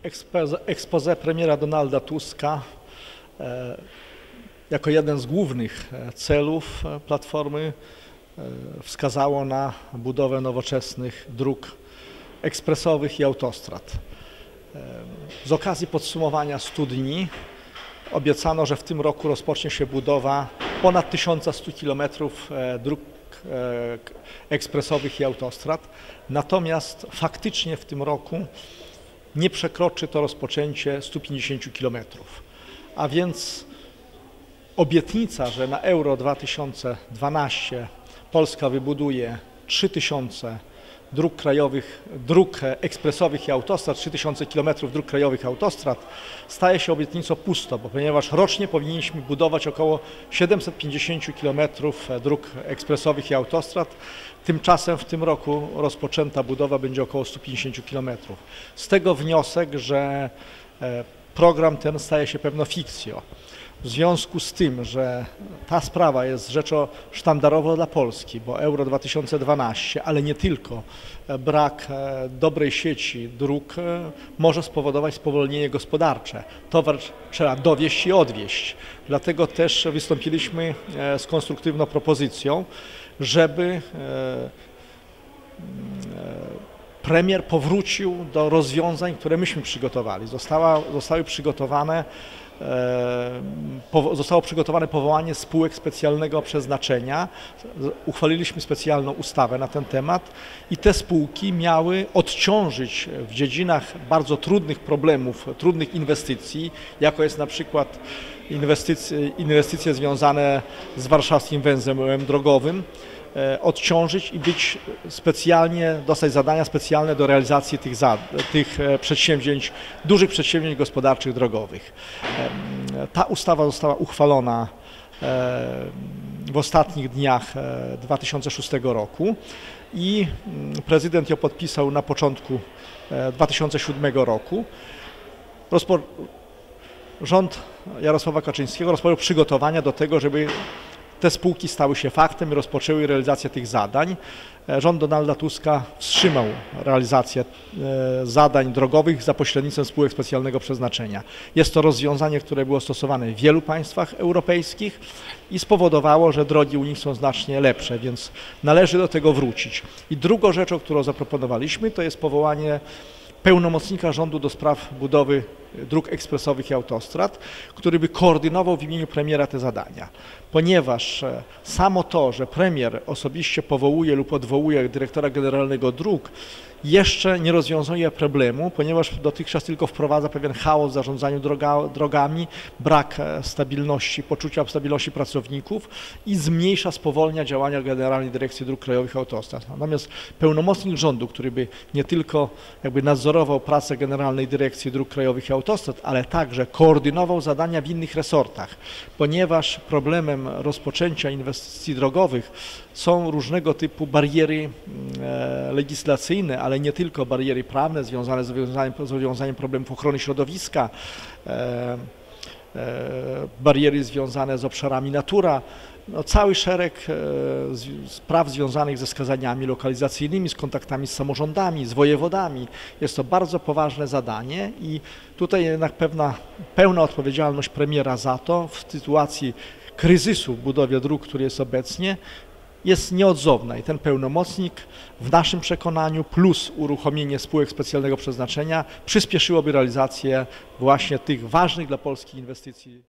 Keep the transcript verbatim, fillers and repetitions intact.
Exposé premiera Donalda Tuska jako jeden z głównych celów Platformy wskazało na budowę nowoczesnych dróg ekspresowych i autostrad. Z okazji podsumowania stu dni obiecano, że w tym roku rozpocznie się budowa ponad tysiąca stu kilometrów dróg ekspresowych i autostrad, natomiast faktycznie w tym roku nie przekroczy to rozpoczęcie stu pięćdziesięciu kilometrów. A więc obietnica, że na Euro dwa tysiące dwanaście Polska wybuduje trzy tysiące dróg krajowych, dróg ekspresowych i autostrad, trzy tysiące kilometrów dróg krajowych i autostrad, staje się obietnicą pustą, bo ponieważ rocznie powinniśmy budować około siedemset pięćdziesiąt kilometrów dróg ekspresowych i autostrad, tymczasem w tym roku rozpoczęta budowa będzie około stu pięćdziesięciu kilometrów. Z tego wniosek, że program ten staje się pewną fikcją. W związku z tym, że ta sprawa jest rzeczą sztandarową dla Polski, bo Euro dwa tysiące dwanaście, ale nie tylko, brak dobrej sieci dróg może spowodować spowolnienie gospodarcze. Towar trzeba dowieźć i odwieźć. Dlatego też wystąpiliśmy z konstruktywną propozycją, żeby premier powrócił do rozwiązań, które myśmy przygotowali. Została, zostały przygotowane Zostało przygotowane powołanie spółek specjalnego przeznaczenia. Uchwaliliśmy specjalną ustawę na ten temat i te spółki miały odciążyć w dziedzinach bardzo trudnych problemów, trudnych inwestycji, jako jest na przykład inwestycje, inwestycje związane z warszawskim węzłem drogowym, odciążyć i być specjalnie, dostać zadania specjalne do realizacji tych, za, tych przedsięwzięć, dużych przedsięwzięć gospodarczych drogowych. Ta ustawa została uchwalona w ostatnich dniach dwa tysiące szóstego roku i prezydent ją podpisał na początku dwa tysiące siódmego roku. Rozpo... Rząd Jarosława Kaczyńskiego rozpoczął przygotowania do tego, żeby te spółki stały się faktem i rozpoczęły realizację tych zadań. Rząd Donalda Tuska wstrzymał realizację zadań drogowych za pośrednictwem spółek specjalnego przeznaczenia. Jest to rozwiązanie, które było stosowane w wielu państwach europejskich i spowodowało, że drogi u nich są znacznie lepsze, więc należy do tego wrócić. I drugą rzeczą, którą zaproponowaliśmy, to jest powołanie pełnomocnika rządu do spraw budowy dróg ekspresowych i autostrad, który by koordynował w imieniu premiera te zadania. Ponieważ samo to, że premier osobiście powołuje lub odwołuje dyrektora generalnego dróg, jeszcze nie rozwiązuje problemu, ponieważ dotychczas tylko wprowadza pewien chaos w zarządzaniu droga, drogami, brak stabilności, poczucia stabilności pracowników i zmniejsza, spowolnia działania Generalnej Dyrekcji Dróg Krajowych i Autostrad. Natomiast pełnomocnik rządu, który by nie tylko jakby nadzorował pracę Generalnej Dyrekcji Dróg Krajowych i Autostrad, ale także koordynował zadania w innych resortach, ponieważ problemem rozpoczęcia inwestycji drogowych są różnego typu bariery legislacyjne, ale nie tylko bariery prawne związane z rozwiązaniem, z rozwiązaniem problemów ochrony środowiska, bariery związane z obszarami Natura, no, cały szereg spraw związanych ze wskazaniami lokalizacyjnymi, z kontaktami z samorządami, z wojewodami. Jest to bardzo poważne zadanie i tutaj jednak pewna pełna odpowiedzialność premiera za to w sytuacji kryzysu w budowie dróg, który jest obecnie, jest nieodzowna i ten pełnomocnik w naszym przekonaniu plus uruchomienie spółek specjalnego przeznaczenia przyspieszyłoby realizację właśnie tych ważnych dla Polski inwestycji.